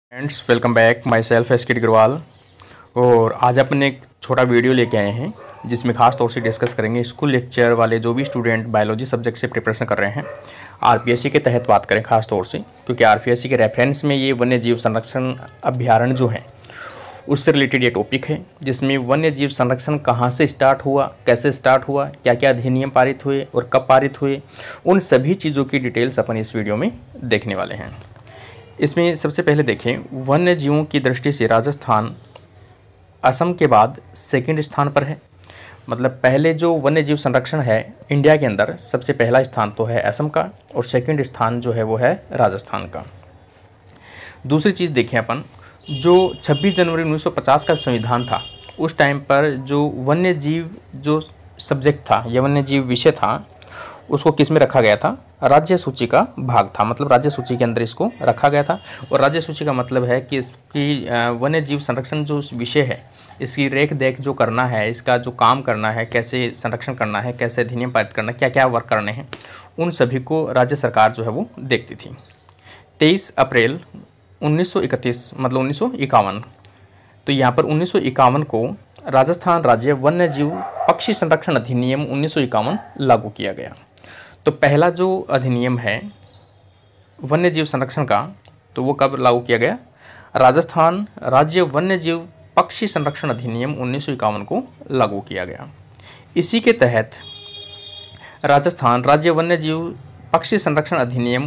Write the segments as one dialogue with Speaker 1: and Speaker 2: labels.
Speaker 1: Friends, welcome back. Myself S K Agarwal. और आज अपन एक छोटा वीडियो लेके आए हैं जिसमें खास तौर से डिस्कस करेंगे स्कूल लेक्चर वाले जो भी स्टूडेंट बायोलॉजी सब्जेक्ट से प्रिपरेशन कर रहे हैं। आरपीएससी के तहत बात करें खास तौर से, क्योंकि आरपीएससी के रेफरेंस में ये वन्य जीव संरक्षण अभ्यारण्य जो हैं उससे रिलेटेड ये टॉपिक है, जिसमें वन्य जीव संरक्षण कहाँ से स्टार्ट हुआ, कैसे स्टार्ट हुआ, क्या क्या अधिनियम पारित हुए और कब पारित हुए, उन सभी चीज़ों की डिटेल्स अपन इस वीडियो में देखने वाले हैं। इसमें सबसे पहले देखें, वन्य जीवों की दृष्टि से राजस्थान असम के बाद सेकंड स्थान पर है। मतलब पहले जो वन्य जीव संरक्षण है इंडिया के अंदर, सबसे पहला स्थान तो है असम का और सेकंड स्थान जो है वो है राजस्थान का। दूसरी चीज़ देखें अपन, जो 26 जनवरी 1950 का संविधान था, उस टाइम पर जो वन्य जीव जो सब्जेक्ट था या वन्य जीव विषय था उसको किस में रखा गया था? राज्य सूची का भाग था। मतलब राज्य सूची के अंदर इसको रखा गया था। और राज्य सूची का मतलब है कि इसकी वन्य जीव संरक्षण जो विषय है, इसकी रेख देख जो करना है, इसका जो काम करना है, कैसे संरक्षण करना है, कैसे अधिनियम पारित करना, क्या क्या वर्क करने हैं, उन सभी को राज्य सरकार जो है वो देखती थी। 23 अप्रैल 1931 मतलब 1951, तो यहाँ पर 1951 को राजस्थान राज्य वन्य जीव पक्षी संरक्षण अधिनियम 1951 लागू किया गया। तो पहला जो अधिनियम है वन्य जीव संरक्षण का, तो वो कब लागू किया गया? राजस्थान राज्य वन्य जीव पक्षी संरक्षण अधिनियम 1951 को लागू किया गया। इसी के तहत राजस्थान राज्य वन्य जीव पक्षी संरक्षण अधिनियम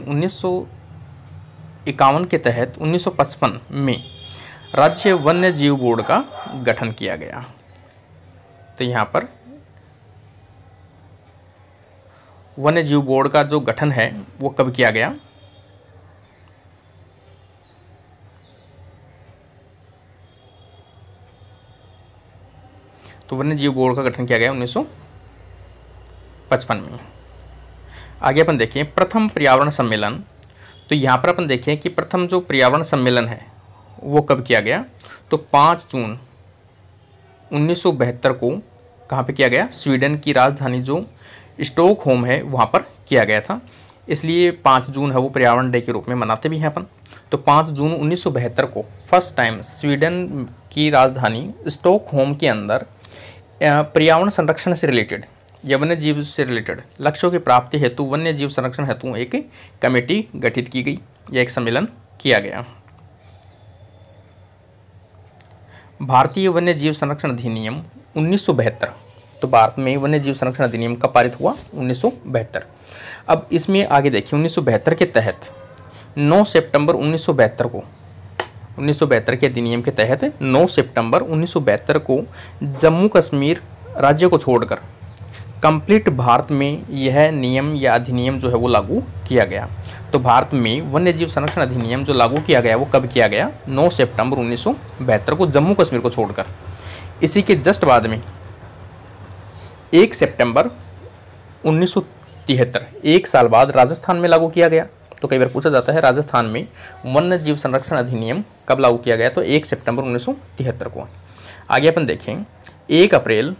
Speaker 1: 1951 के तहत 1955 में राज्य वन्य जीव बोर्ड का गठन किया गया। तो यहाँ पर वन्य जीव बोर्ड का जो गठन है वो कब किया गया? तो वन्य जीव बोर्ड का गठन किया गया 1955 में। आगे अपन देखें प्रथम पर्यावरण सम्मेलन। तो यहाँ पर अपन देखें कि प्रथम जो पर्यावरण सम्मेलन है वो कब किया गया? तो 5 जून 1972 को कहाँ पे किया गया? स्वीडन की राजधानी जो स्टॉकहोम है वहाँ पर किया गया था। इसलिए 5 जून है वो पर्यावरण डे के रूप में मनाते भी हैं अपन। तो 5 जून 1972 को फर्स्ट टाइम स्वीडन की राजधानी स्टॉकहोम के अंदर पर्यावरण संरक्षण से रिलेटेड या वन्य जीव से रिलेटेड लक्ष्यों की प्राप्ति हेतु वन्य जीव संरक्षण हेतु एक कमेटी गठित की गई या एक सम्मेलन किया गया। भारतीय वन्य जीव संरक्षण अधिनियम 1972। तो भारत में वन्य जीव संरक्षण अधिनियम कब पारित हुआ? 1972। अब इसमें आगे देखिए 1972 के तहत 9 सितंबर 1972 को 1972 के अधिनियम के तहत 9 सितंबर 1972 को जम्मू कश्मीर राज्य को छोड़कर कंप्लीट भारत में यह नियम या अधिनियम जो है वो लागू किया गया। तो भारत में वन्य जीव संरक्षण अधिनियम जो लागू किया गया वो कब किया गया? 9 सितंबर 1972 को जम्मू कश्मीर को छोड़कर। इसी के जस्ट बाद में 1 सितंबर 1973, एक साल बाद राजस्थान में लागू किया गया। तो कई बार पूछा जाता है राजस्थान में वन्य जीव संरक्षण अधिनियम कब लागू किया गया? तो 1 सितंबर 1973 को। आगे अपन देखें 1 अप्रैल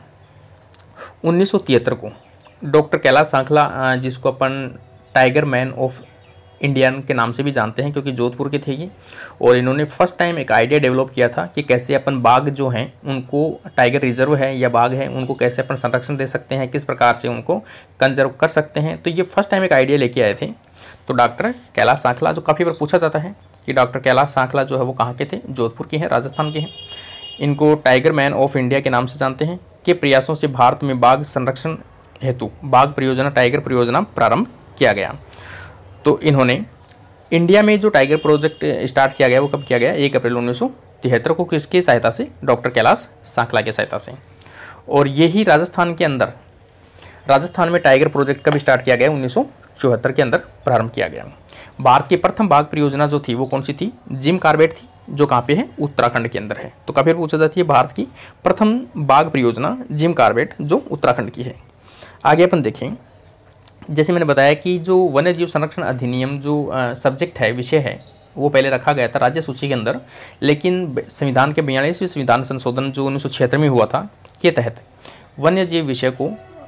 Speaker 1: 1973 को डॉक्टर कैलाश सांखला, जिसको अपन टाइगर मैन ऑफ इंडियन के नाम से भी जानते हैं क्योंकि जोधपुर के थे ये, और इन्होंने फर्स्ट टाइम एक आइडिया डेवलप किया था कि कैसे अपन बाघ जो हैं उनको, टाइगर रिजर्व है या बाघ है, उनको कैसे अपन संरक्षण दे सकते हैं, किस प्रकार से उनको कंजर्व कर सकते हैं। तो ये फर्स्ट टाइम एक आइडिया लेके आए थे। तो डॉक्टर कैलाश सांखला, जो काफ़ी बार पूछा जाता है कि डॉक्टर कैलाश सांखला जो है वो कहाँ के थे? जोधपुर के हैं, राजस्थान के हैं। इनको टाइगर मैन ऑफ इंडिया के नाम से जानते हैं। के प्रयासों से भारत में बाघ संरक्षण हेतु बाघ परियोजना, टाइगर परियोजना प्रारंभ किया गया। तो इन्होंने इंडिया में जो टाइगर प्रोजेक्ट स्टार्ट किया गया वो कब किया गया? 1 अप्रैल 1973 को। किसकी सहायता से? डॉक्टर कैलाश सांखला की सहायता से। और यही राजस्थान के अंदर, राजस्थान में टाइगर प्रोजेक्ट कब स्टार्ट किया गया? 1974 के अंदर प्रारंभ किया गया। भारत की प्रथम बाघ परियोजना जो थी वो कौन सी थी? जिम कॉर्बेट थी, जो कहाँ पे है? उत्तराखंड के अंदर है। तो कभी पूछा जाती है भारत की प्रथम बाघ परियोजना जिम कॉर्बेट जो उत्तराखंड की है। आगे अपन देखें, जैसे मैंने बताया कि जो वन्य जीव संरक्षण अधिनियम जो सब्जेक्ट है, विषय है, वो पहले रखा गया था राज्य सूची के अंदर, लेकिन संविधान के 42वें संविधान संशोधन जो 1976 में हुआ था के तहत वन्य जीव विषय को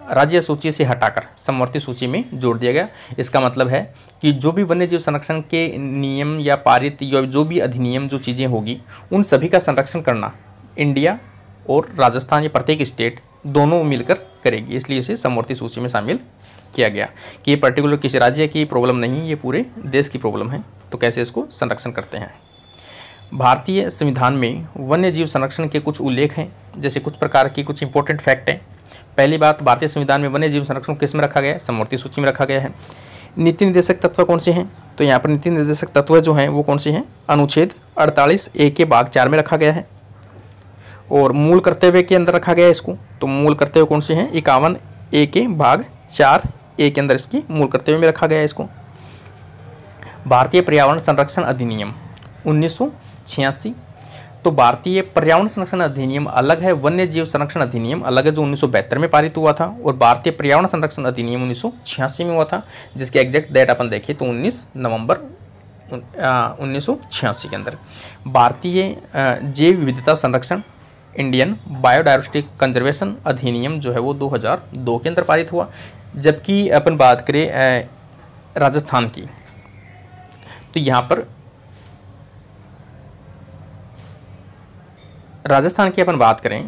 Speaker 1: राज्य सूची से हटाकर समवर्ती सूची में जोड़ दिया गया। इसका मतलब है कि जो भी वन्य जीव संरक्षण के नियम या पारित या जो भी अधिनियम जो चीज़ें होगी उन सभी का संरक्षण करना इंडिया और राजस्थान या प्रत्येक स्टेट दोनों मिलकर करेगी, इसलिए इसे समवर्ती सूची में शामिल किया गया कि ये पर्टिकुलर किसी राज्य की प्रॉब्लम नहीं, ये पूरे देश की प्रॉब्लम है। तो कैसे इसको संरक्षण करते हैं। भारतीय संविधान में वन्य जीव संरक्षण के कुछ उल्लेख हैं, जैसे कुछ प्रकार की कुछ इंपॉर्टेंट फैक्ट हैं। पहली बात, भारतीय संविधान में वन्य जीव संरक्षण किस में रखा गया है? समवर्ती सूची में रखा गया है। नीति निर्देशक तत्व कौन से हैं? तो यहाँ पर नीति निर्देशक तत्व जो हैं वो कौन से हैं? अनुच्छेद 48A के भाग 4 में रखा गया है। और मूल कर्तव्य के अंदर रखा गया है इसको। तो मूल कर्तव्य कौन से हैं? 51A के भाग 4A के अंदर इसकी मूल कर्तव्य में रखा गया है इसको। भारतीय पर्यावरण संरक्षण अधिनियम 1986। तो भारतीय पर्यावरण संरक्षण अधिनियम अलग है, वन्य जीव संरक्षण अधिनियम अलग है, जो 1972 में पारित हुआ था, और भारतीय पर्यावरण संरक्षण अधिनियम 1986 में हुआ था, जिसके एग्जैक्ट डेट अपन देखें तो 19 नवंबर 1986 के अंदर। भारतीय जैव विविधता संरक्षण इंडियन बायोडायवर्सिटी कंजर्वेशन अधिनियम जो है वो 2002 के अंदर पारित हुआ। जबकि अपन बात करें राजस्थान की, तो यहाँ पर राजस्थान की अपन बात करें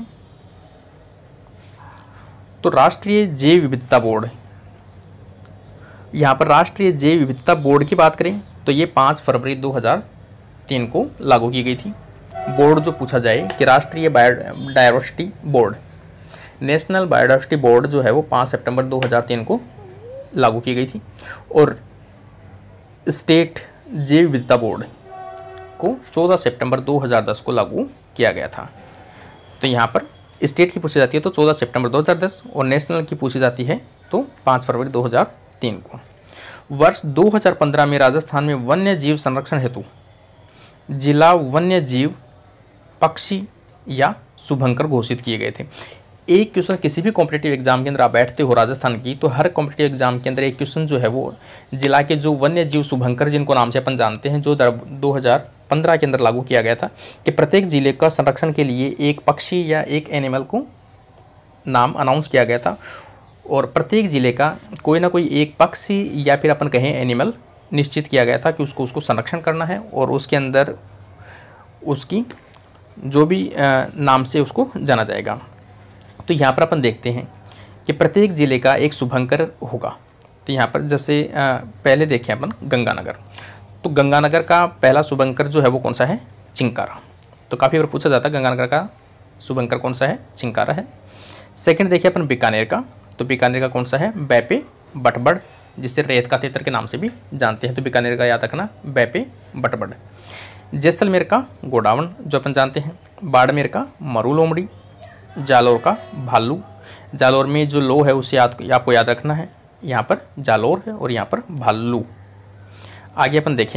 Speaker 1: तो राष्ट्रीय जैव विविधता बोर्ड, यहाँ पर राष्ट्रीय जैव विविधता बोर्ड की बात करें तो ये 5 फरवरी 2003 को लागू की गई थी। बोर्ड जो पूछा जाए कि राष्ट्रीय biodiversity board, national biodiversity board जो है वो 5 सितंबर 2003 को लागू की गई थी, और स्टेट जैव विविधता बोर्ड को 14 सितंबर 2010 को लागू किया गया था। तो यहाँ पर स्टेट की पूछी जाती है तो 14 सितंबर 2010, और नेशनल की पूछी जाती है तो 5 फरवरी 2003 को। वर्ष 2015 में राजस्थान में वन्य जीव संरक्षण हेतु जिला वन्य जीव पक्षी या शुभंकर घोषित किए गए थे। एक क्वेश्चन किसी भी कॉम्पिटिटिव एग्जाम के अंदर आप बैठते हो राजस्थान की, तो हर कॉम्पिटिटिव एग्जाम के अंदर एक क्वेश्चन जो है वो जिला के जो वन्य जीव शुभंकर, जिनको नाम से अपन जानते हैं, जो 2015 के अंदर लागू किया गया था कि प्रत्येक जिले का संरक्षण के लिए एक पक्षी या एक एनिमल को नाम अनाउंस किया गया था, और प्रत्येक जिले का कोई ना कोई एक पक्षी या फिर अपन कहें एनिमल निश्चित किया गया था कि उसको संरक्षण करना है, और उसके अंदर उसकी जो भी नाम से उसको जाना जाएगा। तो यहाँ पर अपन देखते हैं कि प्रत्येक ज़िले का एक शुभंकर होगा। तो यहाँ पर जैसे पहले देखें अपन गंगानगर, तो गंगानगर का पहला शुभंकर जो है वो कौन सा है? चिंकारा। तो काफ़ी बार पूछा जाता है गंगानगर का शुभंकर कौन सा है? चिंकारा है। सेकंड देखिए अपन बीकानेर का, तो बीकानेर का कौन सा है? बैपे बटबड़, जिसे रेत का तेतर के नाम से भी जानते हैं। तो बीकानेर का याद रखना, बैपे बटबड़। जैसलमेर का गोडावण जो अपन जानते हैं। बाड़मेर का मरू लोमड़ी। जालोर का भालू। जालोर में जो लो है उसे आपको याद रखना है, यहाँ पर जालोर है और यहाँ पर भालू। आगे अपन देखें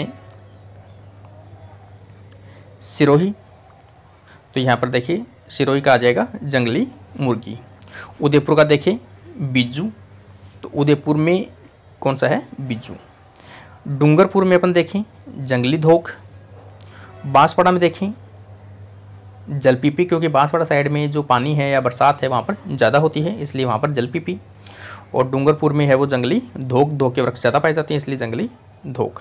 Speaker 1: सिरोही, तो यहाँ पर देखिए सिरोही का आ जाएगा जंगली मुर्गी। उदयपुर का देखें बिज्जू, तो उदयपुर में कौन सा है? बिज्जू। डूंगरपुर में अपन देखें जंगली धोख। बांसवाड़ा में देखें जलपीपी, क्योंकि बांसवाड़ा साइड में जो पानी है या बरसात है वहाँ पर ज़्यादा होती है, इसलिए वहाँ पर जलपीपी। और डूंगरपुर में है वो जंगली धोख, धोख के वृक्ष ज़्यादा पाए जाते हैं इसलिए जंगली धोख।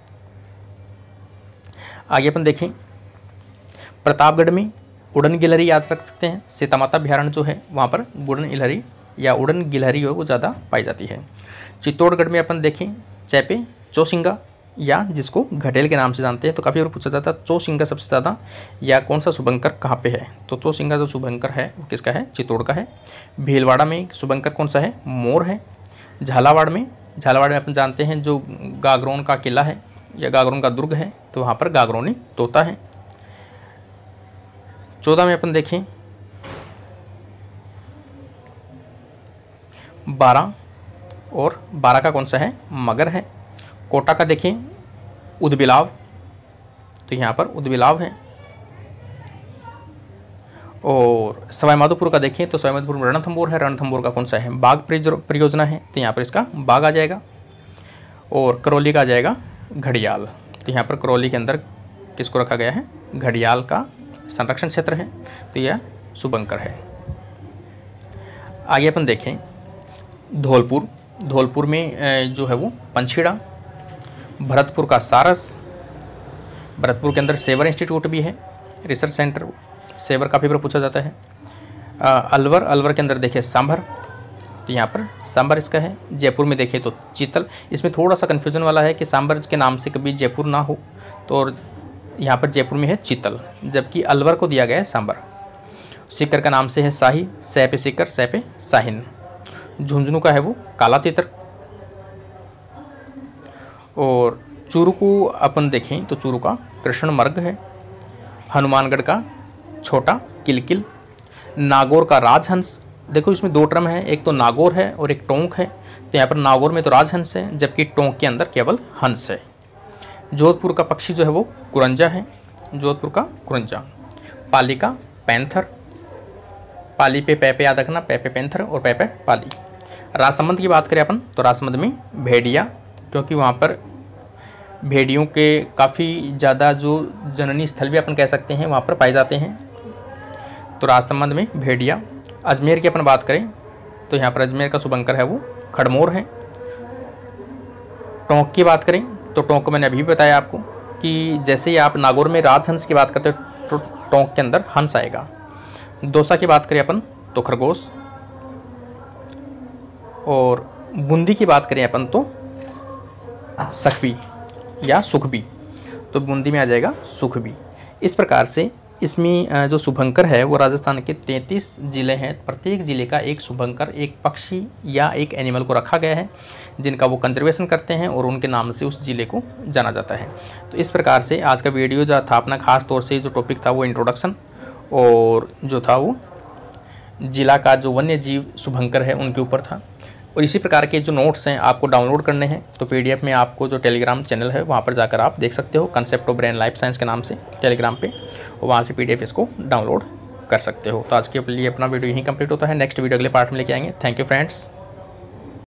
Speaker 1: आगे अपन देखें प्रतापगढ़ में उड़न गिलहरी याद रख सकते हैं। सीतामाता अभ्यारण्य जो है वहाँ पर उड़न गिलहरी या उड़न गिलहरी है वो ज़्यादा पाई जाती है। चित्तौड़गढ़ में अपन देखें चैपे चौसिंगा, या जिसको घटेल के नाम से जानते हैं। तो काफ़ी बार पूछा जाता है चौसिंगा सबसे ज़्यादा या कौन सा शुभंकर कहाँ पे है? तो चौसिंगा जो शुभंकर है वो किसका है? चित्तौड़ का है। भीलवाड़ा में शुभंकर कौन सा है? मोर है। झालावाड़ में अपन जानते हैं जो गागरोन का किला है या गागरोन का दुर्ग है, तो वहाँ पर गागरोनी तोता है। 14 में अपन देखें 12, और 12 का कौन सा है? मगर है। कोटा का देखें उदबिलाव, तो यहाँ पर उदबिलाव है। और सवाईमाधोपुर का देखें तो सवाईमाधोपुर में रणथंभौर है। रणथंभौर का कौन सा है? बाघ परियोजना है, तो यहाँ पर इसका बाघ आ जाएगा। और करौली का आ जाएगा घड़ियाल, तो यहाँ पर करौली के अंदर किसको रखा गया है? घड़ियाल का संरक्षण क्षेत्र है, तो यह शुभंकर है। आगे अपन देखें धौलपुर, धौलपुर में जो है वो पंछीड़ा। भरतपुर का सारस, भरतपुर के अंदर सेवर इंस्टीट्यूट भी है, रिसर्च सेंटर, सेवर काफ़ी बार पूछा जाता है। अलवर, अलवर के अंदर देखिए सांभर, तो यहाँ पर सांभर इसका है। जयपुर में देखिए तो चीतल। इसमें थोड़ा सा कन्फ्यूजन वाला है कि सांभर के नाम से कभी जयपुर ना हो, तो यहाँ पर जयपुर में है चीतल, जबकि अलवर को दिया गया है सांभर। सीकर का नाम से है शाही, सै पे सीकर, सै पे शाहीन। झुंझुनू का है वो काला तितर। और चूरू को अपन देखें तो चूरू का कृष्ण मर्ग है। हनुमानगढ़ का छोटा किलकिल। नागौर का राजहंस। देखो इसमें दो टर्म है, एक तो नागौर है और एक टोंक है। तो यहाँ पर नागौर में तो राजहंस है, जबकि टोंक के अंदर केवल हंस है। जोधपुर का पक्षी जो है वो कुरंजा है, जोधपुर का कुरंजा। पाली का पैंथर। पाली पे पैपे याद रखना, पैपे पैंथर और पैपे पाली। राजसमंद की बात करें अपन तो राजसमंद में भेड़िया, क्योंकि वहाँ पर भेड़ियों के काफ़ी ज़्यादा जो जननी स्थल भी अपन कह सकते हैं वहाँ पर पाए जाते हैं, तो राजसमंद में भेड़िया। अजमेर की अपन बात करें तो यहाँ पर अजमेर का शुभंकर है वो खड़मोर है। टोंक की बात करें तो टोंक को मैंने अभी भी बताया आपको कि जैसे ही आप नागौर में राजहंस की बात करते हो तो टोंक के अंदर हंस आएगा। दौसा की बात करें अपन तो खरगोश। और बूंदी की बात करें अपन तो सकबी या सुखबी, तो बूंदी में आ जाएगा सुखबी। इस प्रकार से इसमें जो शुभंकर है वो राजस्थान के 33 ज़िले हैं, प्रत्येक ज़िले का एक शुभंकर, एक पक्षी या एक एनिमल को रखा गया है जिनका वो कंजर्वेशन करते हैं और उनके नाम से उस ज़िले को जाना जाता है। तो इस प्रकार से आज का वीडियो जो था अपना, खास तौर से जो टॉपिक था वो इंट्रोडक्शन और जो था वो ज़िला का जो वन्य जीव शुभंकर है उनके ऊपर था। और इसी प्रकार के जो नोट्स हैं आपको डाउनलोड करने हैं तो पीडीएफ में आपको जो टेलीग्राम चैनल है वहाँ पर जाकर आप देख सकते हो, concept of brain life science के नाम से टेलीग्राम पे, और वहाँ से पीडीएफ इसको डाउनलोड कर सकते हो। तो आज के लिए अपना वीडियो यहीं कंप्लीट होता है। नेक्स्ट वीडियो अगले पार्ट में लेके आएंगे। Thank you friends.